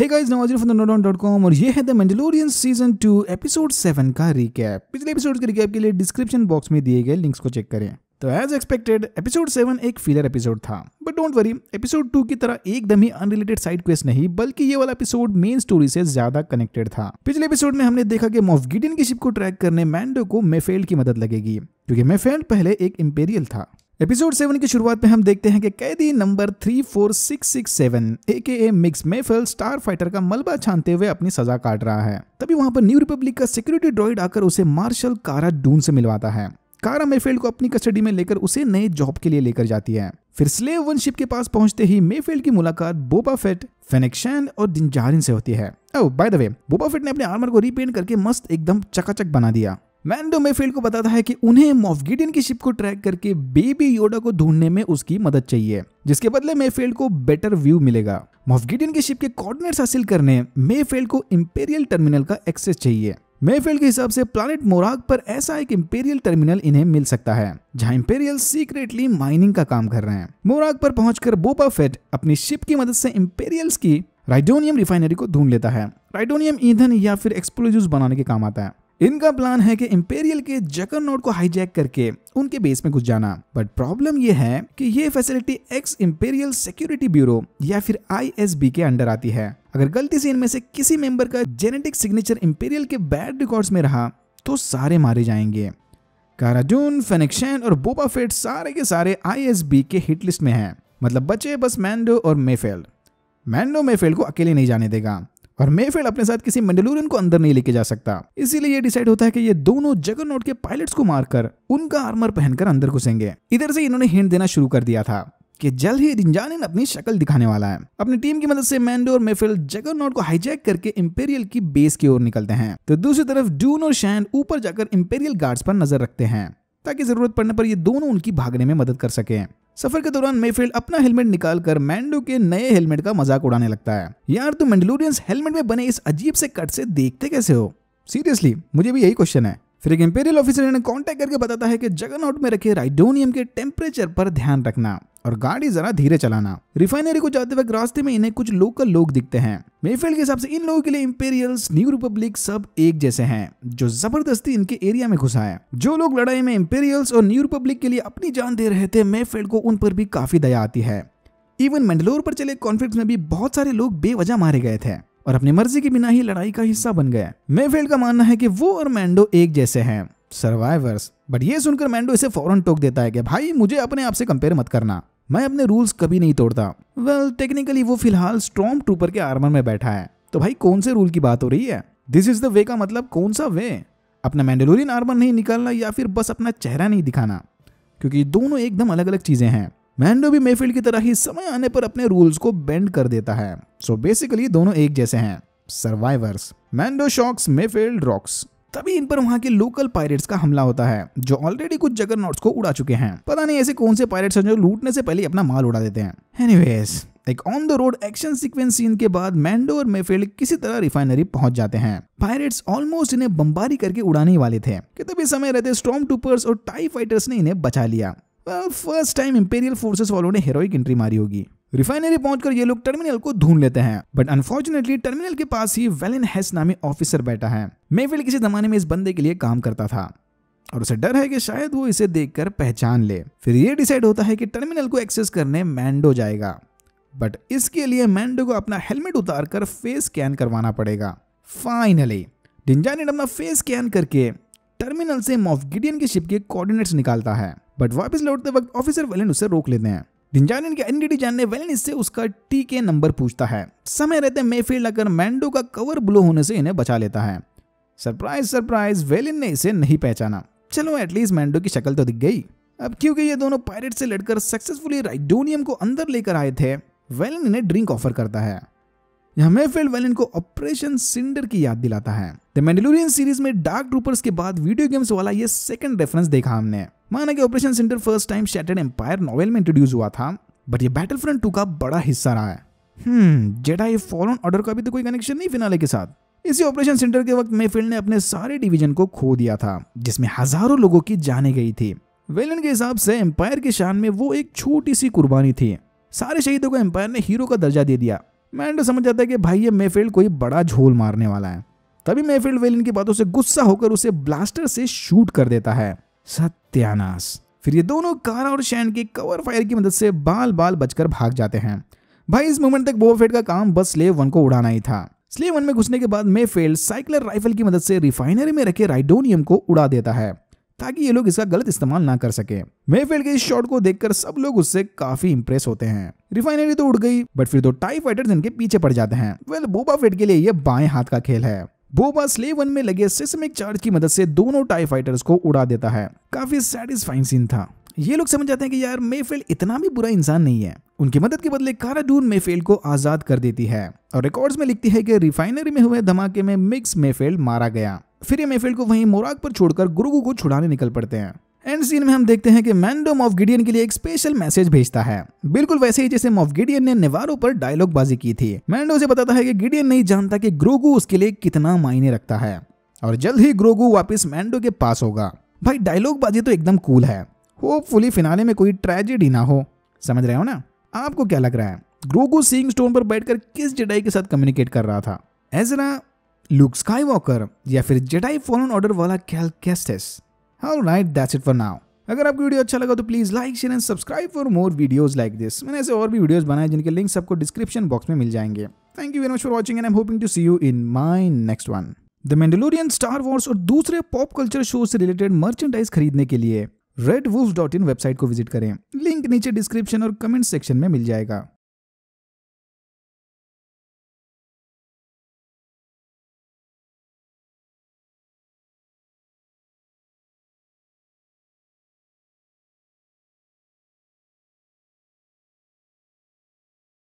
Hey guys, Nawaz from Nerdhaunt.com और ये है द मैंडेलोरियन सीजन 2 एपिसोड 7 का रिकैप। पिछले एपिसोड के रिकैप के लिए डिस्क्रिप्शन बॉक्स में दिए गए लिंक्स को चेक करें। तो एज एक्सपेक्टेड एपिसोड 7 एक फिलर एपिसोड था, बट डोंट वरी, एपिसोड 2 की तरह एकदम ही अनरिलेटेड साइड क्वेस्ट नहीं, बल्कि ये वाला एपिसोड मेन स्टोरी से ज्यादा कनेक्टेड था। पिछले एपिसोड में हमने देखा कि मॉफ गिडियन की शिप को ट्रैक करने मैंडो को मेफेल्ड की मदद लगेगी, क्योंकि मेफेल्ड पहले एक इंपेरियल था। एपिसोड 7 की शुरुआत में हम देखते हैं कि कैदी number 34667 AKA Migs Mayfeld star fighter का मलबा छानते हुए अपनी सजा काट रहा है। तभी वहां पर न्यू रिपब्लिक का सिक्योरिटी ड्रॉइड आकर उसे मार्शल कारा डून से मिलवाता है। कारा मेफेल्ड को अपनी कस्टडी में लेकर उसे नए जॉब के लिए लेकर जाती है। फिर स्लेव वन शिप के पास पहुंचते ही मेफेल्ड की मुलाकात बोबा फेट, फेनेक शैंड और डिंजारिन से होती है। Oh by the way, Boba Fett ने अपने आर्मर को रीपेंट करके मस्त एकदम चकाचक बना दिया। मैंडो मेफेल्ड को बताता है कि उन्हें मॉफ गिडियन की शिप को ट्रैक करके बेबी योडा को ढूंढने में उसकी मदद चाहिए, जिसके बदले मेफेल्ड को बेटर व्यू मिलेगा। मॉफ गिडियन की शिप के कोऑर्डिनेट्स हासिल करने मेफेल्ड को इंपेरियल टर्मिनल का एक्सेस चाहिए। मेफेल्ड के हिसाब से प्लैनेट मोराग पर ऐसा एक इंपेरियल टर्मिनल इन्हें मिल सकता है, जहां इंपेरियल सीक्रेटली माइनिंग का काम कर रहे हैं। मोराग पर पहुंचकर बोबा फेट अपनी शिप की मदद से इंपेरियल्स की राइडोनियम रिफाइनरी को ढूंढ लेता है। राइडोनियम ईंधन या फिर एक्सप्लोजिव्स बनाने के काम आता है। इनका प्लान है कि इंपेरियल के जगरनॉट को हाईजैक करके उनके बेस में घुस जाना, बट प्रॉब्लम यह है कि ये facility ex Imperial Security Bureau या फिर ISB के अंडर आती है। अगर गलती से इनमें से किसी मेंबर का जेनेटिक सिग्नेचर इंपेरियल के बैड रिकॉर्ड्स में रहा तो सारे मारे जाएंगे। कारा डून, फेनेक शैंड और बोबा फेट सारे के सारे ISB के हिट लिस्ट में हैं। मतलब बचे बस मैंडो और मेफेल्ड। मैंडो मेफेल्ड को अकेले नहीं जाने देगा और मेफेल्ड अपने साथ किसी मैंडेलोरियन को अंदर नहीं लेके जा सकता। इसीलिए ये डिसाइड होता है कि ये दोनों जगरनॉट के पायलट्स को मारकर उनका आर्मर पहनकर अंदर घुसेंगे। इधर से इन्होंने हिंट देना शुरू कर दिया था कि जल्द ही डिंजारिन अपनी शक्ल दिखाने वाला है। अपनी टीम की मदद से मैंडो और मेफेल्ड जगरनॉट को हाईजैक करके इंपेरियल की बेस की ओर निकलते हैं, तो दूसरी तरफ डून और शैन ऊपर जाकर इंपेरियल गार्ड्स पर नजर रखते हैं, ताकि जरूरत पड़ने पर ये दोनों उनकी भागने में मदद कर सके। सफर के दौरान मेफेल्ड अपना हेलमेट निकालकर मैंडो के नए हेलमेट का मजाक उड़ाने लगता है। यार, तुम मैंडेलोरियंस हेलमेट में बने इस अजीब से कट से देखते कैसे हो? सीरियसली, मुझे भी यही क्वेश्चन है। फिर एक इंपेरियल ऑफिसर इन्हें कांटेक्ट करके बताता है कि जगरनॉट में रखे राइडोनियम के टेम्परेचर पर ध्यान रखना और गाड़ी जरा धीरे चलाना। रिफाइनरी को जाते वक्त रास्ते में इन्हें कुछ लोकल लोग दिखते हैं। मेफेल्ड के हिसाब से इन लोगों के लिए इंपेरियल्स, न्यू रिपब्लिक सब एक जैसे हैं, जो जबरदस्ती इनके एरिया में घुसा है। जो लोग लड़ाई में इंपेरियल्स और न्यू रिपब्लिक के लिए अपनी जान दे रहे थे, मेफेल्ड को उन पर भी काफी दया आती है। इवन मैंडलोर पर चले कॉन्फ्लिक्ट में भी बहुत सारे लोग बेवजह मारे गए थे और अपनी मर्जी के बिना ही लड़ाई का हिस्सा बन गए। मेफेल्ड का मानना है कि वो और मैंडो एक जैसे हैं, सर्वाइवर्स। बट ये सुनकर मैंडो इसे फौरन टोक देता है कि भाई, मुझे अपने आप से कंपेयर मत करना, मैं अपने रूल्स कभी नहीं तोड़ता। वेल, टेक्निकली वो फिलहाल स्टॉर्म ट्रूपर के आर्मर में बैठा है, तो भाई कौन से रूल की बात हो रही है? दिस इज द वे का मतलब कौन सा वे? अपना मैंडेलोरियन आर्मर नहीं निकालना या फिर बस अपना चेहरा नहीं दिखाना? क्योंकि दोनों एकदम अलग अलग चीजें हैं। मैंडो भी मेफेल्ड की तरह ही समय आने पर अपने रूल्स को बेंड कर देता है। सो बेसिकली दोनों एक जैसे हैं, survivors. Mando shocks, Mayfeld rocks. तभी इन पर वहां के लोकल पायरेट्स का हमला होता है, जो ऑलरेडी कुछ जगरनॉट्स को उड़ा चुके हैं। पता नहीं ऐसे कौन से पायरेट्स हैं जो लूटने से पहले अपना माल उड़ा देते हैं। एनीवेज, एक on the road action sequence scene के बाद मैंडो और मेफेल्ड किसी तरह रिफाइनरी पहुंच जाते हैं। पायरेट्स ऑलमोस्ट इन्हें बम्बारी करके उड़ाने ही वाले थे कि तभी समय रहते स्टॉर्म ट्रूपर्स और टाई फाइटर्स ने इन्हें बचा लिया। फर्स्ट टाइम इंपेरियल फोर्सेस वालों ने हेरोइक एंट्री मारी होगी। रिफाइनरी पहुंचकर ये लोग टर्मिनल को ढूंढ लेते हैं, बट अनफॉर्चुनेटली टर्मिनल के पास ही वेलिन हेस नामी ऑफिसर बैठा है। मेफेल्ड किसी जमाने में इस बंदे के लिए काम करता था और उसे डर है कि शायद वो इसे देखकर पहचान ले। फिर ये डिसाइड होता है कि टर्मिनल को एक्सेस करने मैंडो जाएगा, बट इसके लिए मैंडो को अपना हेलमेट उतारकर फेस स्कैन करवाना पड़ेगा। फाइनली डिंजारिन अपना फेस स्कैन करके टर्मिनल से मॉफ गिडियन की शिप के कोऑर्डिनेट्स निकालता है, बट वापस लौटते वक्त ऑफिसर वेलिन उसे रोक लेते हैं। डिंजारिन की आइडेंटिटी जानने वेलिन इससे उसका TK नंबर पूछता है। समय रहते मेफेल्ड आकर मैंडो का कवर ब्लो होने से इन्हें बचा लेता है। सरप्राइज सरप्राइज, वेलिन ने इसे नहीं पहचाना। चलो एटलीस्ट मैंडो की शक्ल तो दिख गई। अब क्योंकि ये दोनों पायरेट से लड़कर सक्सेसफुली राइडोनियम को अंदर लेकर आए थे, वेलिन इन्हें ड्रिंक ऑफर करता है। यहाँ मेफेल्ड वेलिन को ऑपरेशन सिंडर की याद दिलाता है। द मैंडेलोरियन सीरीज में डार्क ट्रूपर्स के बाद वीडियो गेम्स वाला ये सेकंड रेफरेंस देखा हमने। माना कि Operation Cinder first time Shattered Empire novel में इंट्रोड्यूस हुआ था, बट ये बैटलफ्रंट 2 का बड़ा हिस्सा रहा है। जेडाई फॉलन ऑर्डर का भी तो कोई कनेक्शन नहीं फिनाले के साथ। इसी ऑपरेशन सिंडर के वक्त मेफेल्ड ने अपने सारे डिवीजन को खो दिया था, जिसमें हजारों लोगों की जानें गई थी। वेलिन के हिसाब से एम्पायर की शान में वो एक छोटी सी कुर्बानी थी। सारे शहीदों को एम्पायर ने हीरो का दर्जा दे दिया, मैंडो समझ जाता है कि भाई ये मेफील्ड कोई बड़ा झोल मारने वाला है। तभी मेफील्ड वेलिन की बातों से गुस्सा होकर उसे ब्लास्टर से शूट कर देता है। सत्यानाश। फिर ये दोनों कारा और शैन की कवर फायर की मदद से बाल बाल बचकर भाग जाते हैं। भाई इस मोमेंट तक बोबा फेट का काम बस स्लेव 1 को उड़ाना ही था। स्लेव 1 में घुसने के बाद मेफील्ड साइक्लर राइफल की मदद से रिफाइनरी में रखे राइडोनियम को उड़ा देता है ताकि ये लोग इसका गलत इस्तेमाल ना कर सके। मेफील्ड के इस शॉट को देखकर सब लोग उससे काफी इंप्रेस होते हैं। रिफाइनरी तो उड़ गई, बट फिर 2 टाई फाइटर्स इनके पीछे पड़ जाते हैं। वेल बोबा फेट के लिए ये बाएं हाथ का खेल है। बोबा स्लेव 1 में लगे सिस्मिक चार्ज की मदद से दोनों टाई फाइटर्स को उड़ा देता है। काफी सैटिस्फाइंग सीन था। ये लोग समझ जाते हैं कि यार मेफील्ड इतना भी बुरा इंसान नहीं है। उनकी मदद के बदले कारा डून मेफील्ड को आजाद कर देती है और रिकॉर्ड्स में लिखती है कि रिफाइनरी में हुए धमाके में मिक्स मेफील्ड मारा गया। फिर ये मेफील्ड को वहीं मोराग पर छोड़कर ग्रोगू को छुड़ाने निकल पड़ते हैं। एंड सीन में हम देखते हैं कि मैंडो मॉफ गिडियन के लिए एक स्पेशल मैसेज भेजता है, बिल्कुल वैसे ही जैसे मॉफ गिडियन ने नेवारो पर डायलॉग बाजी की थी। मैंडो से बताता है कि गिडियन नहीं जानता कि ग्रोगू उसके लिए कितना मायने रखता है और जल्द ही ग्रोगू वापस मैंडो के पास होगा। भाई डायलॉग बाजी तो एकदम कूल है। होपफुली फिनाले में कोई ट्रेजेडी ना हो। समझ रहे हो ना? आपको क्या लग रहा है ग्रोगू सीइंग स्टोन पर बैठकर किस जेडाई के साथ कम्युनिकेट कर रहा था? एज़रा, लूक स्काईवॉकर या फिर जेडाई फॉलन ऑर्डर वाला Cal Kestis? Alright, that's it for now. अगर आपको वीडियो अच्छा लगा तो please like share and subscribe for more videos like this. मैंने ऐसे और भी वीडियोस बनाए जिनके लिंक्स आपको डिस्क्रिप्शन बॉक्स में मिल जाएंगे। Thank you very much for watching and I am hoping to see you in my next one. The Mandalorian, Star Wars और दूसरे पॉप कल्चर शो से रिलेटेड मर्चेंडाइज खरीदने के लिए redwolf.in वेबसाइट को विजिट करें। लिंक नीचे डिस्क्रिप्शन और कमेंट सेक्शन में मिल जाएगा।